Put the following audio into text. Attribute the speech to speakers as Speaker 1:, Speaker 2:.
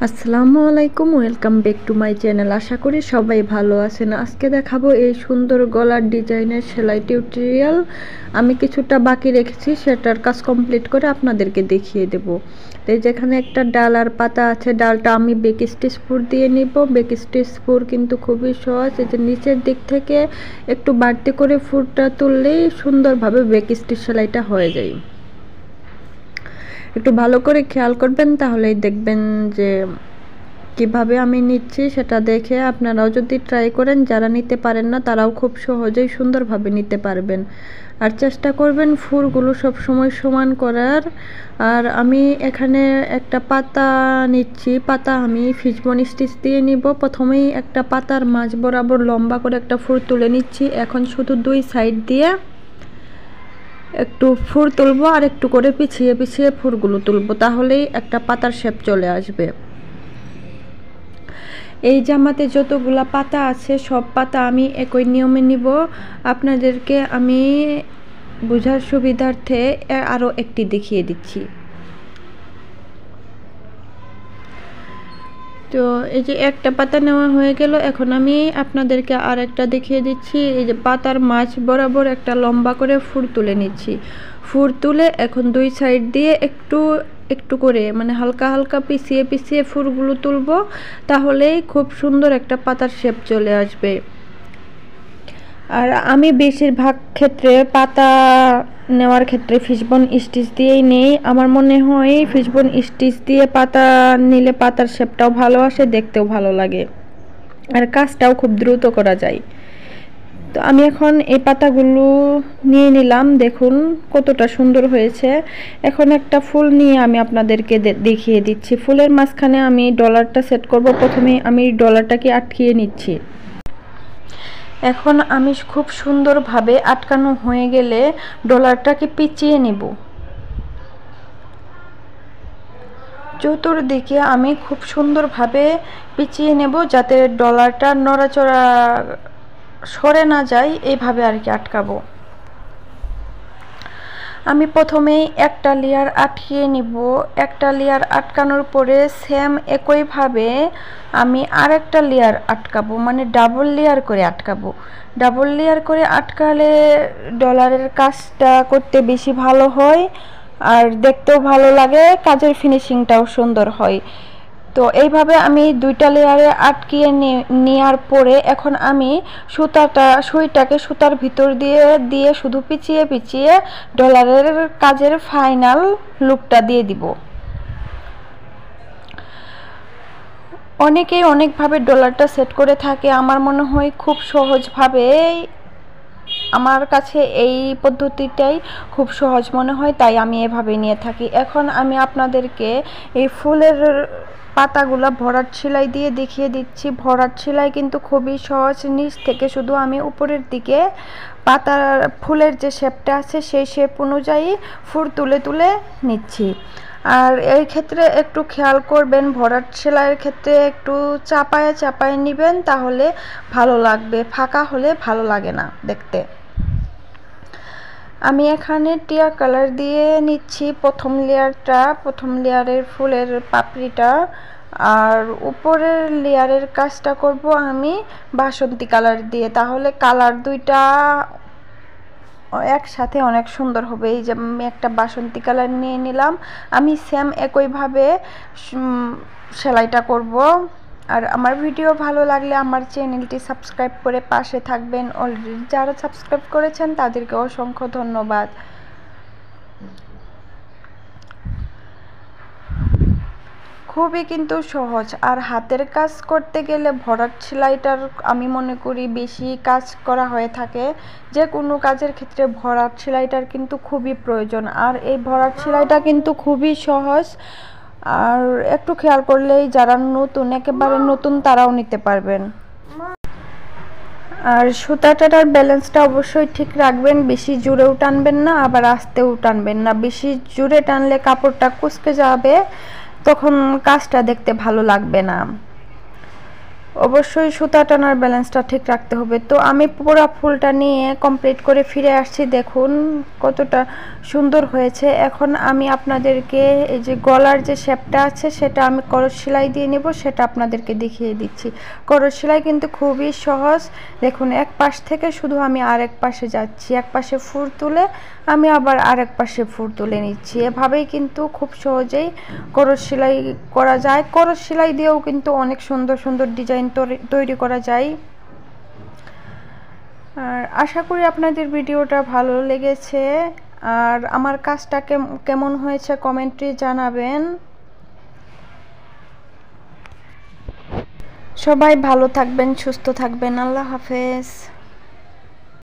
Speaker 1: আসসালামু আলাইকুম, welcome back to my channel. আশা করি সবাই ভালো আছেন। আজকে দেখাবো এই সুন্দর গলার ডিজাইনের সেলাই টিউটোরিয়াল। আমি কিছুটা বাকি রেখেছি, সেটার কাজ কমপ্লিট করে আপনাদেরকে দেখিয়ে দেব। এই যেখানে একটা ডাল আর পাতা আছে, ডালটা আমি বেক স্টিচ ফুল দিয়ে নিব। বেক স্টিচ ফুল কিন্তু খুবই সহজ। এই যে নিচের দিক থেকে একটু বাড়তি করে ফুলটা তুললেই সুন্দরভাবে বেক স্টিচ সেলাইটা হয়ে যায়। একটু ভালো করে খেয়াল করবেন, তাহলেই দেখবেন যে কিভাবে আমি নিচ্ছি সেটা দেখে আপনারাও যদি ট্রাই করেন, যারা নিতে পারেন না তারাও খুব সহজেই সুন্দরভাবে নিতে পারবেন। আর চেষ্টা করবেন ফুলগুলো সব সময় সমান করার। আর আমি এখানে একটা পাতা নিচ্ছি, পাতা আমি ফিশবোন স্টিচ দিয়ে নিব। প্রথমেই একটা পাতার মাঝ বরাবর লম্বা করে একটা ফুল তুলে নিচ্ছি। এখন শুধু দুই সাইড দিয়ে একটু ফুল তুলবো আর একটু করে পিছিয়ে পিছিয়ে ফুলগুলো তুলবো, তাহলেই একটা পাতার শেপ চলে আসবে। এই জামাতে যতগুলা পাতা আছে সব পাতা আমি একই নিয়মে নিব। আপনাদেরকে আমি বোঝার সুবিধার্থে আরও একটি দেখিয়ে দিচ্ছি। তো এই যে একটা পাতা নেওয়া হয়ে গেল, এখন আমি আপনাদেরকে আর একটা দেখিয়ে দিচ্ছি। এই যে পাতার মাঝ বরাবর একটা লম্বা করে ফুল তুলে নিচ্ছি। ফুল তুলে এখন দুই সাইড দিয়ে একটু একটু করে মানে হালকা হালকা পিছিয়ে পিছিয়ে ফুলগুলো তুলবো, তাহলেই খুব সুন্দর একটা পাতার শেপ চলে আসবে। আর আমি বেশিরভাগ ক্ষেত্রে পাতা নেওয়ার ক্ষেত্রে ফিশবোন স্টিচ দিয়েই নেই। আমার মনে হয় ফিশবোন স্টিচ দিয়ে পাতা নিলে পাতার শেপটাও ভালো আসে, দেখতেও ভালো লাগে, আর কাজটাও খুব দ্রুত করা যায়। তো আমি এখন এই পাতাগুলো নিয়ে নিলাম, দেখুন কতটা সুন্দর হয়েছে। এখন একটা ফুল নিয়ে আমি আপনাদেরকে দেখিয়ে দিচ্ছি। ফুলের মাঝখানে আমি ডলারটা সেট করব। প্রথমে আমি ডলারটাকে আটকিয়ে নিচ্ছি। এখন আমি খুব সুন্দরভাবে আটকানো হয়ে গেলে ডলারটাকে পিছিয়ে নেব। চতুর্দিকে আমি খুব সুন্দরভাবে পিছিয়ে নেব, যাতে ডলারটা নড়াচড়া সরে না যায়, এইভাবে আর কি আটকাবো। আমি প্রথমেই একটা লেয়ার আটকিয়ে নিব। একটা লেয়ার আটকানোর পরে সেম একইভাবে আমি আরেকটা লেয়ার আটকাবো, মানে ডাবল লেয়ার করে আটকাবো। ডাবল লেয়ার করে আটকালে ডলারের কাজটা করতে বেশি ভালো হয়, আর দেখতেও ভালো লাগে, কাজের ফিনিশিংটাও সুন্দর হয়। তো এইভাবে আমি দুইটা লেয়ারে আটকিয়ে নেওয়ার পরে এখন আমি সুইটাকে সুতার ভিতর দিয়ে শুধু পিছিয়ে পিছিয়ে ডলারের কাজের ফাইনাল লুকটা দিয়ে দিব। অনেকেই অনেকভাবে ডলারটা সেট করে থাকে, আমার মনে হয় খুব সহজভাবে আমার কাছে এই পদ্ধতিটাই খুব সহজ মনে হয়, তাই আমি এভাবে নিয়ে থাকি। এখন আমি আপনাদেরকে এই ফুলের পাতাগুলো ভরাট সেলাই দিয়ে দেখিয়ে দিচ্ছি। ভরাট সেলাই কিন্তু খুবই সহজ। নিচ থেকে শুধু আমি উপরের দিকে পাতার ফুলের যে শেপটা আছে সেই শেপ অনুযায়ী ফুল তুলে তুলে নিচ্ছি। আর এই ক্ষেত্রে একটু খেয়াল করবেন, ভরাট সেলাইয়ের ক্ষেত্রে একটু চাপায় চাপায় নেবেন, তাহলে ভালো লাগবে। ফাঁকা হলে ভালো লাগে না দেখতে। আমি এখানে টিয়া কালার দিয়ে নিচ্ছি প্রথম লেয়ারের ফুলের পাপড়িটা, আর উপরের লেয়ারের কাজটা করব আমি বাসন্তী কালার দিয়ে, তাহলে কালার দুইটা একসাথে অনেক সুন্দর হবে। এই যে আমি একটা বাসন্তী কালার নিয়ে নিলাম। আমি সেম একইভাবে সেলাইটা করব। আর আমার ভিডিও ভালো লাগলে আমার চ্যানেলটি সাবস্ক্রাইব করে পাশে থাকবেন। অলরেডি যারা সাবস্ক্রাইব করেছেন তাদেরকে অসংখ্য ধন্যবাদ। খুবই কিন্তু সহজ। আর হাতের কাজ করতে গেলে ভরাট সেলাইটার আমি মনে করি বেশি কাজ করা হয়ে থাকে। যে কোনো কাজের ক্ষেত্রে ভরাট সেলাইটার কিন্তু খুবই প্রয়োজন। আর এই ভরাট সেলাইটা কিন্তু খুবই সহজ, আর একটু খেয়াল করলেই যারা নতুন, একেবারে নতুন, তারাও নিতে পারবেন। আর সুতাটার ব্যালেন্সটা অবশ্যই ঠিক রাখবেন, বেশি জোরেও টানবেন না আবার আস্তেও টানবেন না। বেশি জোরে টানলে কাপড়টা কুঁচকে যাবে, তখন কাজটা দেখতে ভালো লাগবে না। অবশ্যই সুতা টানার ব্যালেন্সটা ঠিক রাখতে হবে। তো আমি পুরো ফুলটা নিয়ে কমপ্লিট করে ফিরে আসছি, দেখুন কতটা সুন্দর হয়েছে। এখন আমি আপনাদেরকে এই যে গলার যে শেপটা আছে সেটা আমি করস সেলাই দিয়ে নেব, সেটা আপনাদেরকে দেখিয়ে দিচ্ছি। করস সেলাই কিন্তু খুবই সহজ। দেখুন এক পাশ থেকে শুধু আমি আরেক পাশে যাচ্ছি, এক পাশে ফুল তুলে আমি আবার আরেক পাশে ফুল তুলে নিচ্ছি। এভাবেই কিন্তু খুব সহজেই করস সেলাই করা যায়। করস সেলাই দিয়েও কিন্তু অনেক সুন্দর সুন্দর ডিজাইন তৈরি করা যায়। আর আশা করি আপনাদের ভিডিওটা ভালো লেগেছে। আর আমার কাজটা কেমন হয়েছে কমেন্টে জানাবেন। সবাই ভালো থাকবেন, সুস্থ থাকবেন। আল্লাহ হাফেজ।